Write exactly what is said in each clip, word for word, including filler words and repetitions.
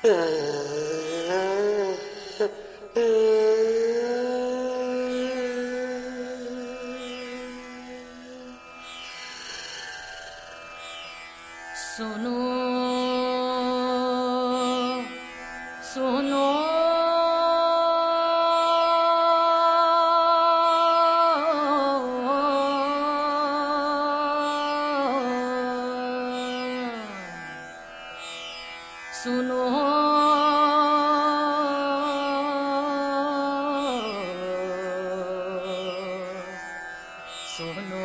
सुनो सुनो सुनो सुनो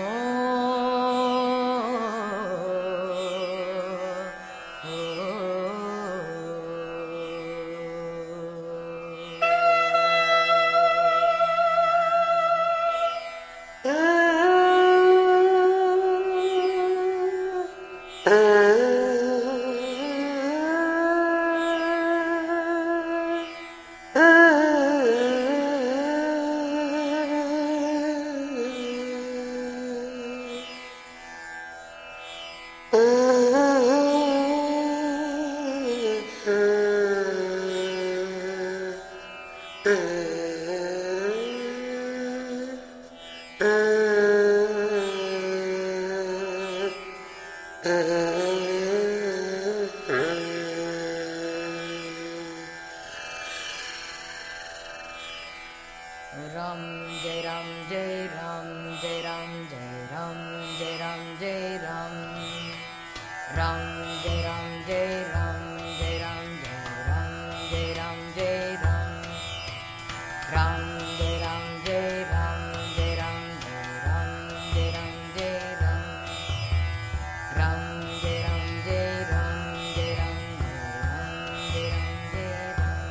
राम जय राम जय राम जय राम जय राम जय राम जय राम राम जय राम जय राम जय राम जय राम जय राम जय राम राम जय राम जय राम जय राम जय राम जय राम जय राम राम जय राम जय राम जय राम जय राम जय राम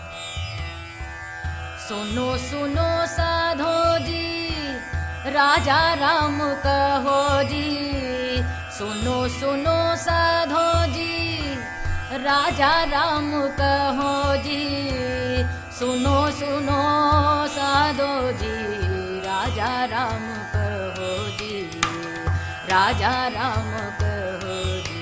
सुनो सुनो साधो जी राजा राम कहो जी सुनो सुनो साधो जी राजा राम कहो जी सुनो सुनो साधो जी राजा राम कहो जी राजा राम कहो जी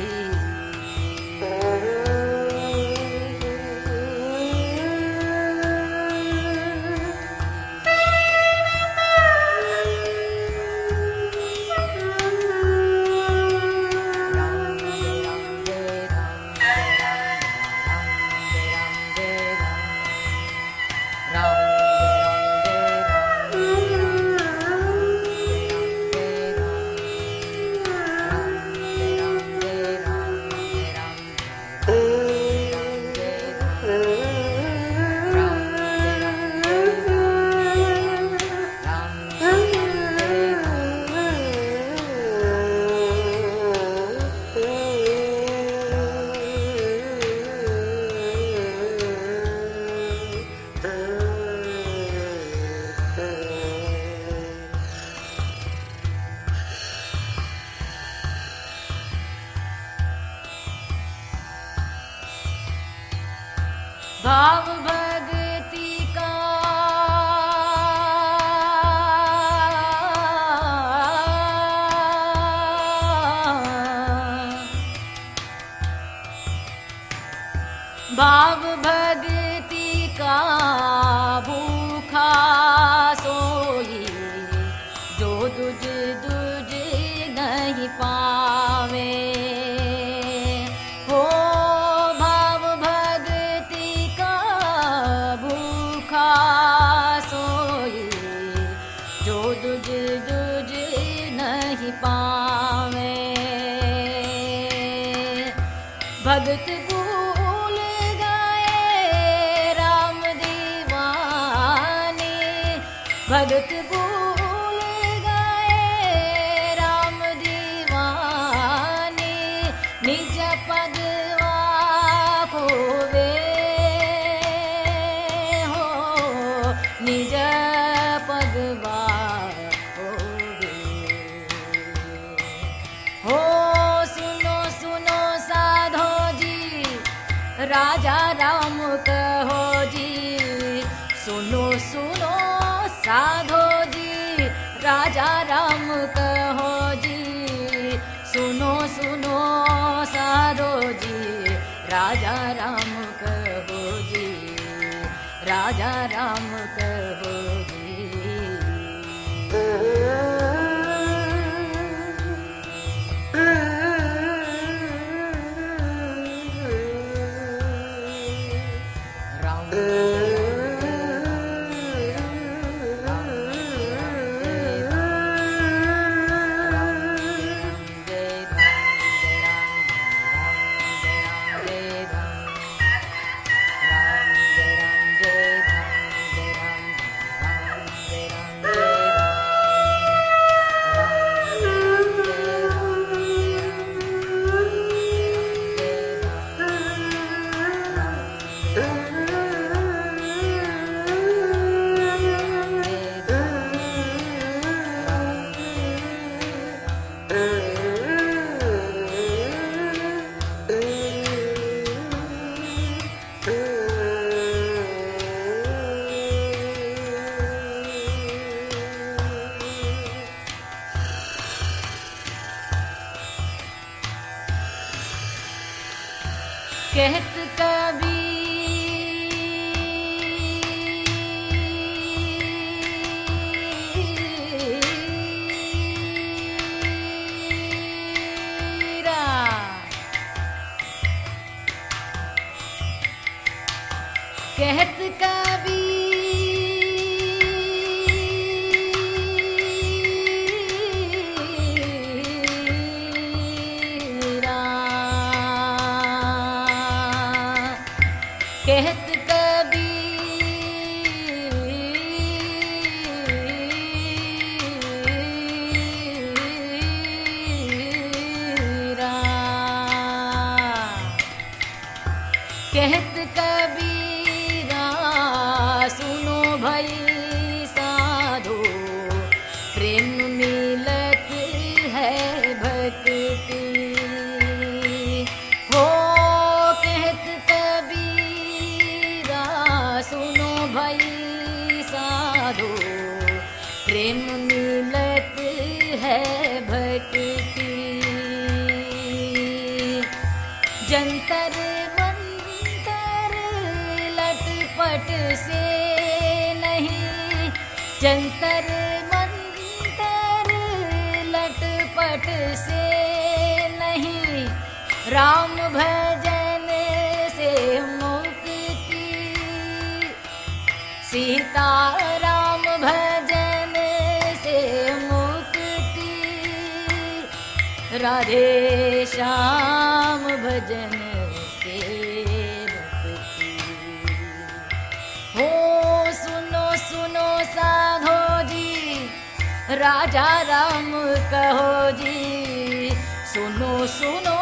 भाव भक्ति का भाव भक्ति का भूखा सोई जो दुज दुज नहीं पावे हो भाव भक्ति का भूखा सोई जो दुज दुज नहीं पावे भगत भूल गए राम दीवाने भगत भूल गए राम दीवाने निज पगवा खोवे हो निज पगवा खोवे हो सुनो सुनो साधो जी राजा राम कहो जी सुनो सुनो साधो जी राजा राम कहो जी सुनो सुनो साधो जी राजा राम कहो राजा राम कहो जी। कहत कबीरा, कहत कबीरा, कहत कबीरा, कहत कबीरा, सुनो भई साधो, प्रेम मिलत है भक्ति हो। कहत कबीरा, सुनो भई साधो, प्रेम मिलत है भक्ति। जंतर मंतर लटपट से नहीं, जंतर मंतर लटपट से नहीं, राम भजन से मुक्ति। सीता राम भजन से मुक्ति, राधे श्याम भजन से मुक्ति हो। सुनो सुनो साधो जी, राजा राम कहो जी। सुनो सुनो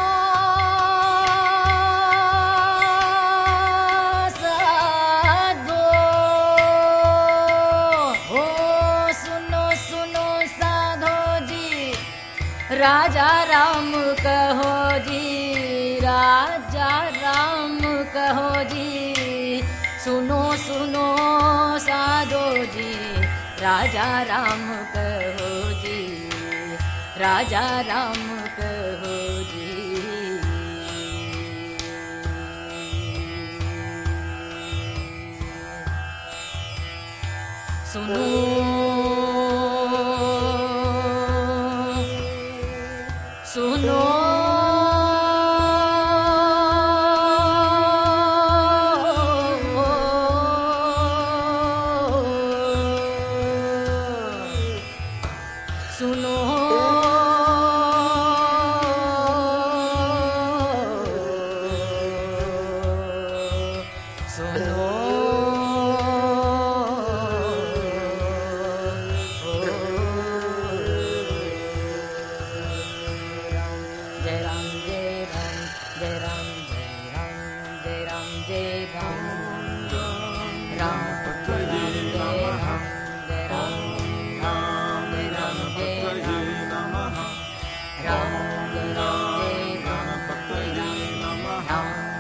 साधो हो, सुनो सुनो साधो जी, राजा राम कहो जी। राजा राम कहो जी। सुनो सुनो साधो जी, राजा राम कहो जी। राजा राम कहो जी। सुनो सुनो सुनो सुनो जय राम जय राम जय राम जय राम जय राम जय राम राम जय राम जय राम राम जय राम जय राम राम जय राम जय राम जय राम राम